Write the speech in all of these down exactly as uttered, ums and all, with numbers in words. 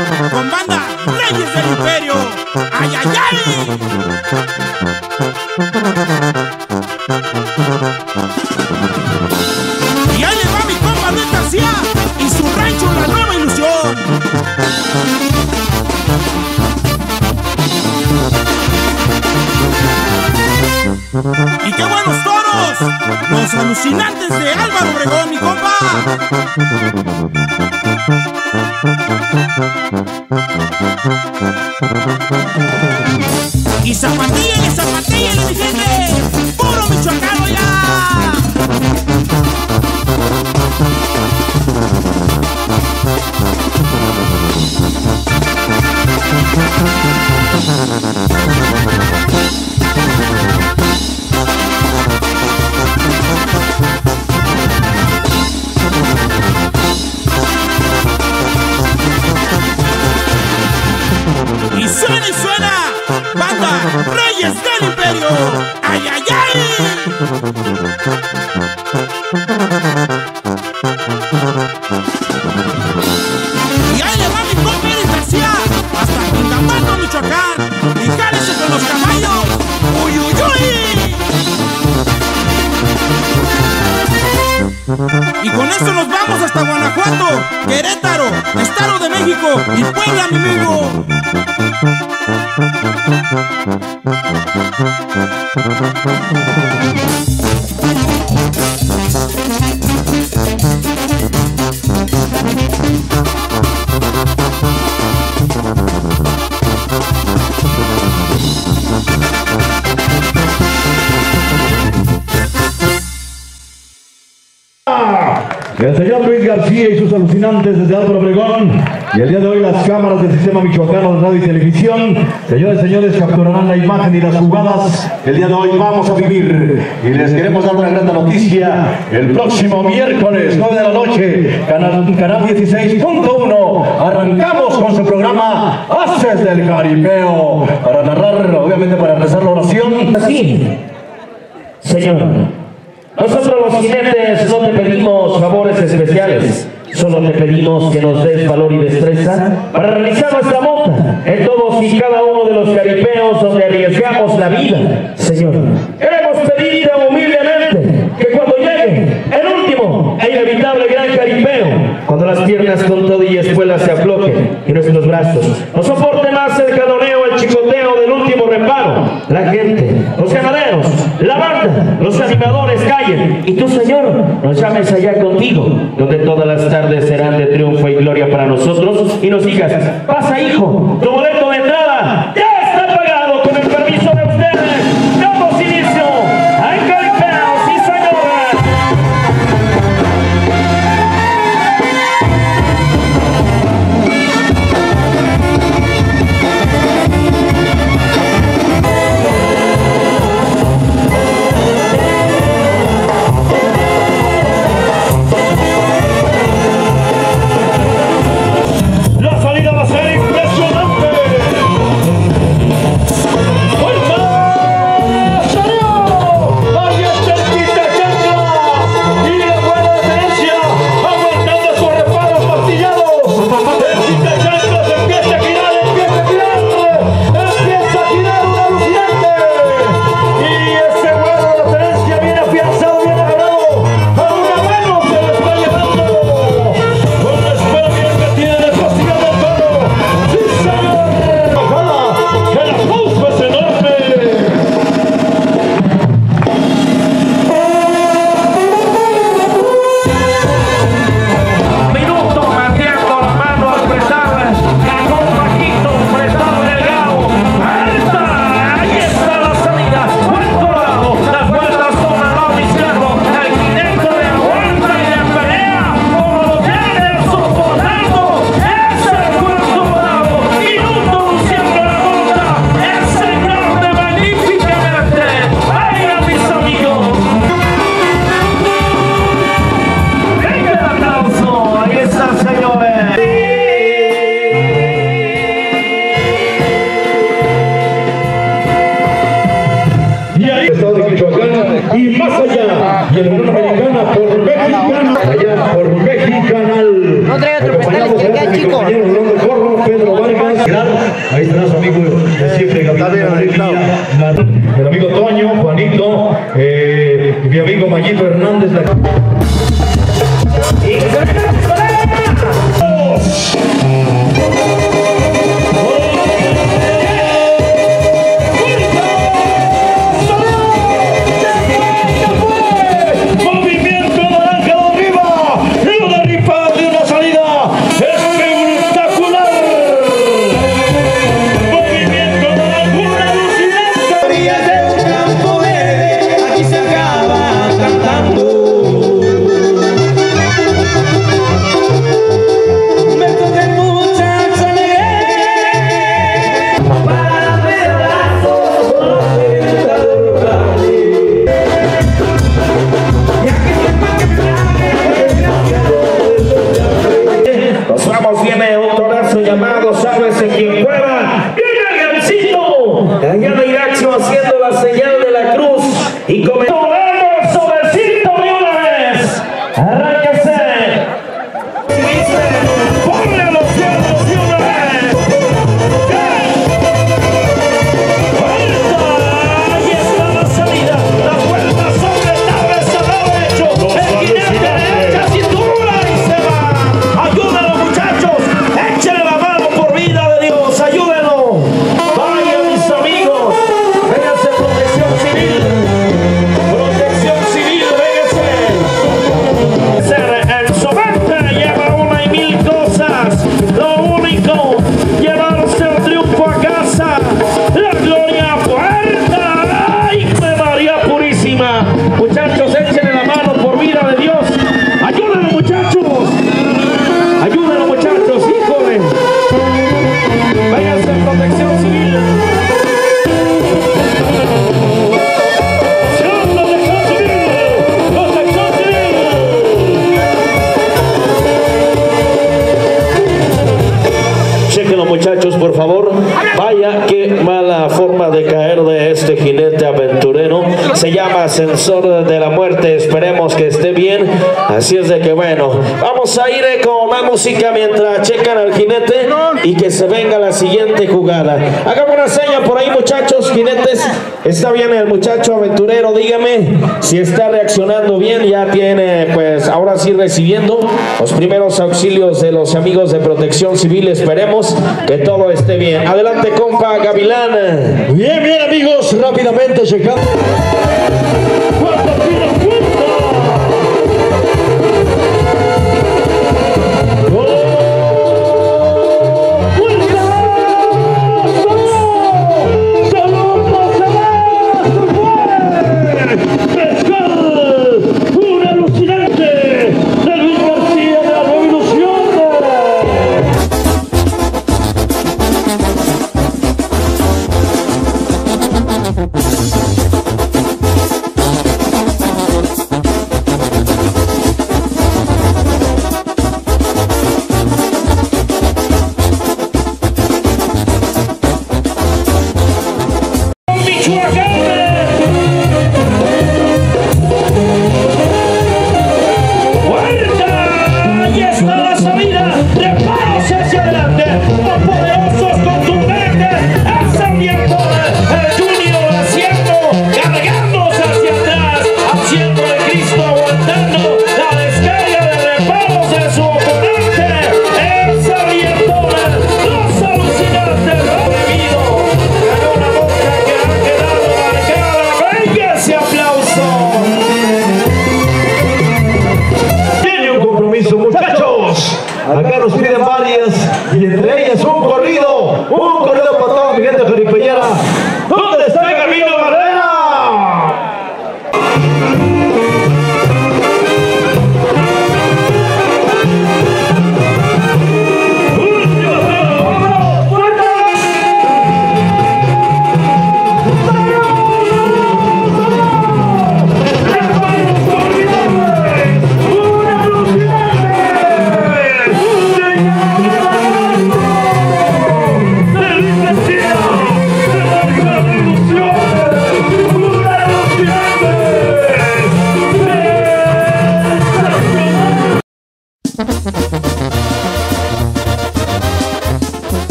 con banda Reyes del Imperio. ¡Ay, ay, ay! Y ahí le va mi compa Luis García y su rancho La Nueva Ilusión. ¡Y qué buenos toros! Los alucinantes de Álvaro Obregón, mi compa. Y zapatíllale, zapatíllale, mi gente. ¡Puro michoacano ya! Y suena y suena, banda Reyes del Imperio. ¡Ay, ay, ay! Y ahí le va mi compa Luis García hasta Quintamano, Michoacán. Y cálese con los caballos. ¡Uy, uy, uy! Y con esto nos vamos hasta Guanajuato, Querétaro, Estado de México y Puebla, mi amigo. El señor Luis García y sus alucinantes desde Álvaro Obregón, y el día de hoy las cámaras del Sistema Michoacano de Radio y Televisión, señores y señores, capturarán la imagen y las jugadas que el día de hoy vamos a vivir. Y les queremos dar una gran noticia: el próximo miércoles, nueve de la noche, canal, canal dieciséis punto uno, arrancamos con su programa Haces del Jaripeo, para narrar, obviamente para rezar la oración. Así, Señor, nosotros los jinetes no te pedimos favores especiales, solo te pedimos que nos des valor y destreza para realizar nuestra monta en todos y cada uno de los jaripeos donde arriesgamos la vida. Señor, queremos pedirte humildemente que cuando llegue el último e inevitable gran jaripeo, cuando las piernas con todo y espuelas se aflojen y nuestros brazos no soporten más el jaloneo, el chicoteo del último reparo, la gente, los ganaderos, la banda, los animadores callen y tú, Señor, nos llames allá contigo, donde todas las tardes serán de triunfo y gloria para nosotros, y nos digas: pasa, hijo, tu boleto de entrada ya está pagado. Con el permiso de ustedes, damos inicio al jaripeo. ¡Sí, señores! La salida va a ser impresionante. y más allá, y en la Unión Americana por Mexicanal, allá por Mexicanal. No trae otro penal, que queda chico. su llamado, sálvese quien pueda. ¡Viene el Gancito! Allá de Iraxio haciendo la señal de la cruz y comenzó. ¡Vamos, suavecito de una vez! ¡Arráñese! ¡Ponle los cielos de una vez! ¡Vuelta! Ahí está la salida. La vuelta sobre tablas se lo ha hecho. El jinete derecha cintura y se va. ¡Ayúdenlo, muchachos! ¡Échenle la mano por vida de Dios! ¡Ayúdenlo! ¡Vaya, mis amigos! ¡Véngase, protección civil! ¡Protección civil, véngase! Ser el sobrante lleva una y mil cosas. Lo único, llevarse el triunfo a casa. La gloria puerta. ¡Ay, de María Purísima! Muchachos, échenle la mano por vida de Dios. ¡Ayúdenlo, muchachos! ¡Ayúdenlo, muchachos! ¡Híjole! ¡Váyanse en protección civil! ¡Protección civil! ¡Protección civil! Chequenlo, muchachos, por favor. Vaya, qué mala forma de caer de este jinete aventurero. Se llama Ascensor de la Muerte. Esperemos que esté bien. Así es de que, bueno, vamos a ir eh, con la música mientras checan al jinete y que se venga la siguiente jugada. Hagamos una seña por ahí, muchachos, jinetes. Está bien el muchacho aventurero, dígame si está reaccionando bien. Ya tiene, pues, ahora sí recibiendo los primeros auxilios de los amigos de Protección Civil. Esperemos que todo esté bien. Adelante, compa Gavilán. Bien, bien, amigos, rápidamente checando. Un alucinante de Luis García de la Revolución. Acá nos piden varias y entre ellas un corrido, un corrido para toda mi gente jaripellera. ¿Dónde está el Camino Barrera?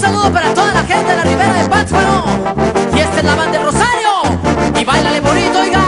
saludo para toda la gente de la Ribera de Pátzcuaro. Y esta es la banda del Rosario. Y báilale bonito, oiga.